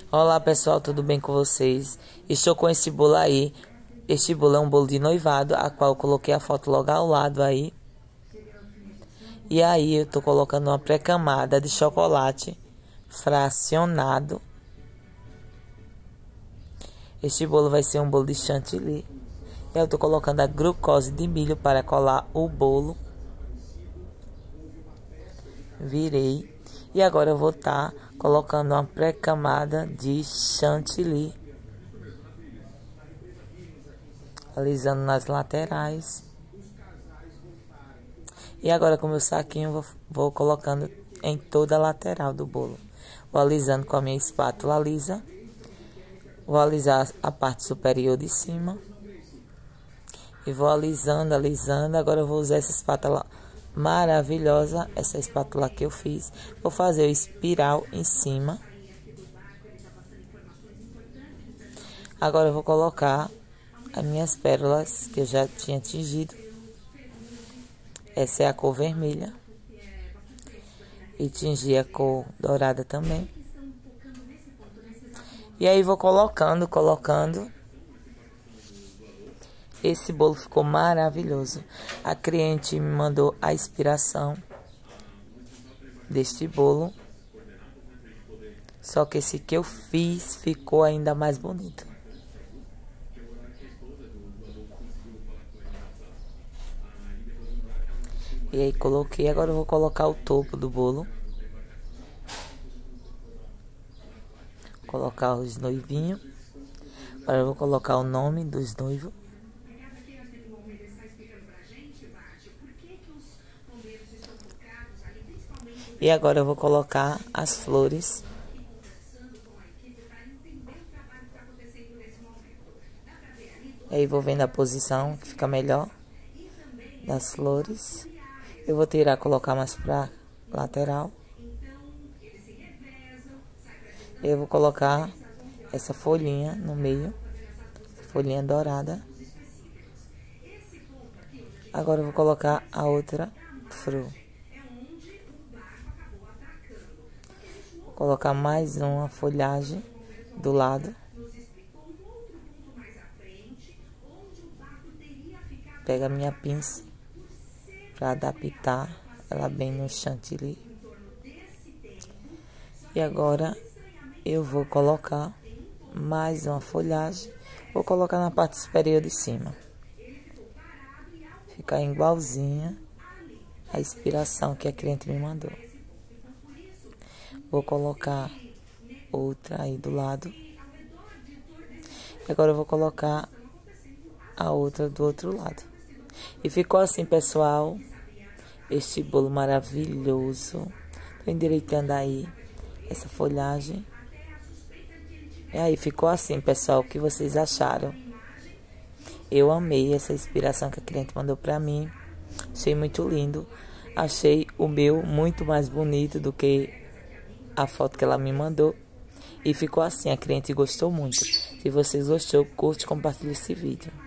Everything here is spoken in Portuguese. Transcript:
Olá pessoal, tudo bem com vocês? Estou com esse bolo aí. Este bolo é um bolo de noivado, a qual eu coloquei a foto logo ao lado aí. E aí eu tô colocando uma pré-camada de chocolate fracionado. Este bolo vai ser um bolo de chantilly. E eu tô colocando a glucose de milho para colar o bolo. Virei. E agora eu vou estar colocando uma pré-camada de chantilly. Alisando nas laterais. E agora com o meu saquinho vou colocando em toda a lateral do bolo. Vou alisando com a minha espátula lisa. Vou alisar a parte superior de cima. E vou alisando. Agora eu vou usar essa espátula maravilhosa. Essa espátula que eu fiz. Vou fazer o espiral em cima. Agora eu vou colocar as minhas pérolas que eu já tinha tingido. Essa é a cor vermelha. E tingi a cor dourada também. E aí vou colocando. Esse bolo ficou maravilhoso. A cliente me mandou a inspiração deste bolo. Só que esse que eu fiz ficou ainda mais bonito. E aí coloquei, agora eu vou colocar o topo do bolo. Colocar os noivinhos. Agora eu vou colocar o nome dos noivos. E agora eu vou colocar as flores. E aí vou vendo a posição que fica melhor das flores. Eu vou tirar, colocar mais pra lateral. Eu vou colocar essa folhinha no meio. Folhinha dourada. Agora eu vou colocar a outra flor. Vou colocar mais uma folhagem do lado. Pega a minha pinça para adaptar ela bem no chantilly. E agora eu vou colocar mais uma folhagem. Vou colocar na parte superior de cima. Ficar igualzinha a inspiração que a cliente me mandou. Vou colocar outra aí do lado. E agora eu vou colocar a outra do outro lado. E ficou assim, pessoal, este bolo maravilhoso. Tô endireitando aí essa folhagem. E aí ficou assim, pessoal, o que vocês acharam? Eu amei essa inspiração que a cliente mandou pra mim. Achei muito lindo. Achei o meu muito mais bonito do que a foto que ela me mandou. E ficou assim, a cliente gostou muito. Se vocês gostou, curte e compartilhe esse vídeo.